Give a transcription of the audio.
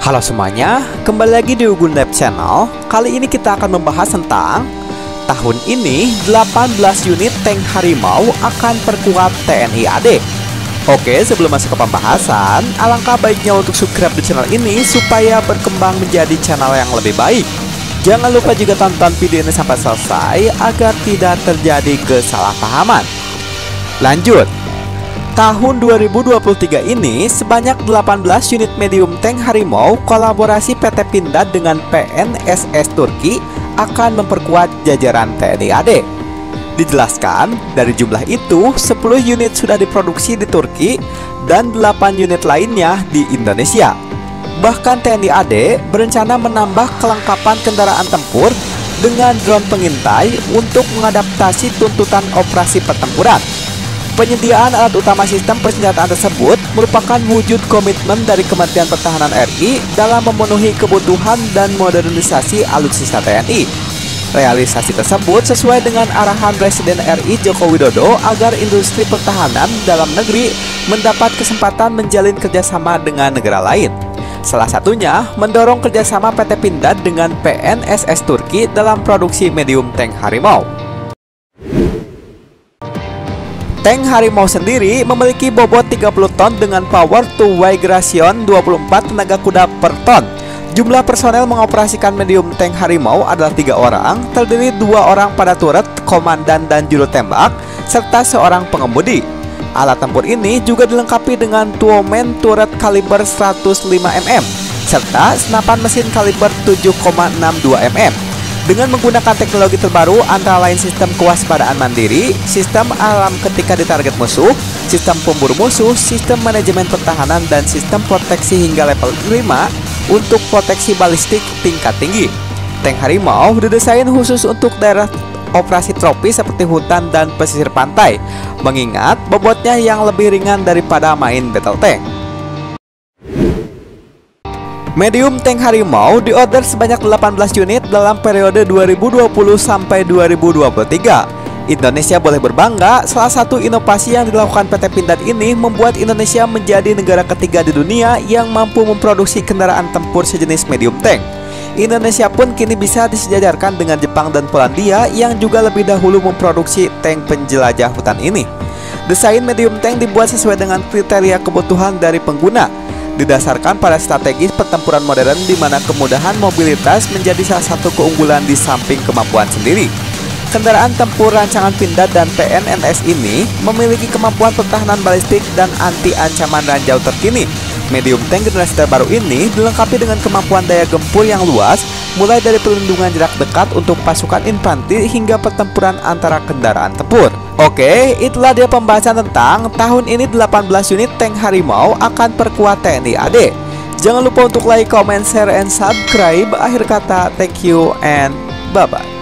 Halo semuanya, kembali lagi di Ugun Lab Channel. Kali ini kita akan membahas tentang tahun ini 18 unit tank harimau akan perkuat TNI AD. Oke, sebelum masuk ke pembahasan, alangkah baiknya untuk subscribe di channel ini supaya berkembang menjadi channel yang lebih baik. Jangan lupa juga tonton video ini sampai selesai agar tidak terjadi kesalahpahaman. Lanjut. Tahun 2023 ini sebanyak 18 unit medium tank harimau kolaborasi PT Pindad dengan PNSS Turki akan memperkuat jajaran TNI AD. Dijelaskan, dari jumlah itu 10 unit sudah diproduksi di Turki dan 8 unit lainnya di Indonesia. Bahkan TNI AD berencana menambah kelengkapan kendaraan tempur dengan drone pengintai untuk mengadaptasi tuntutan operasi pertempuran. Penyediaan alat utama sistem persenjataan tersebut merupakan wujud komitmen dari Kementerian Pertahanan RI dalam memenuhi kebutuhan dan modernisasi alutsista TNI. Realisasi tersebut sesuai dengan arahan Presiden RI Joko Widodo agar industri pertahanan dalam negeri mendapat kesempatan menjalin kerjasama dengan negara lain. Salah satunya mendorong kerjasama PT Pindad dengan PNSS Turki dalam produksi medium tank harimau. Tank harimau sendiri memiliki bobot 30 ton dengan power to weight ratio 24 tenaga kuda per ton. Jumlah personel mengoperasikan medium tank harimau adalah 3 orang, terdiri 2 orang pada turret, komandan dan juru tembak, serta seorang pengemudi. Alat tempur ini juga dilengkapi dengan Tuomen turret kaliber 105 mm, serta senapan mesin kaliber 7,62 mm. Dengan menggunakan teknologi terbaru antara lain sistem kewaspadaan mandiri, sistem alarm ketika ditarget musuh, sistem pemburu musuh, sistem manajemen pertahanan, dan sistem proteksi hingga level 5 untuk proteksi balistik tingkat tinggi. Tank harimau didesain khusus untuk daerah operasi tropis seperti hutan dan pesisir pantai, mengingat bobotnya yang lebih ringan daripada main battle tank. Medium tank harimau diorder sebanyak 18 unit dalam periode 2020 sampai 2023. Indonesia boleh berbangga, salah satu inovasi yang dilakukan PT Pindad ini membuat Indonesia menjadi negara ketiga di dunia yang mampu memproduksi kendaraan tempur sejenis medium tank. Indonesia pun kini bisa disejajarkan dengan Jepang dan Polandia yang juga lebih dahulu memproduksi tank penjelajah hutan ini. Desain medium tank dibuat sesuai dengan kriteria kebutuhan dari pengguna, didasarkan pada strategis pertempuran modern di mana kemudahan mobilitas menjadi salah satu keunggulan di samping kemampuan sendiri. Kendaraan tempur rancangan Pindad dan PNNS ini memiliki kemampuan pertahanan balistik dan anti ancaman ranjau terkini. Medium tank generasi terbaru ini dilengkapi dengan kemampuan daya gempur yang luas, mulai dari perlindungan jarak dekat untuk pasukan infanteri hingga pertempuran antara kendaraan tempur. Oke, itulah dia pembahasan tentang tahun ini 18 unit tank harimau akan perkuat TNI AD. Jangan lupa untuk like, comment, share, and subscribe. Akhir kata, thank you and bye-bye.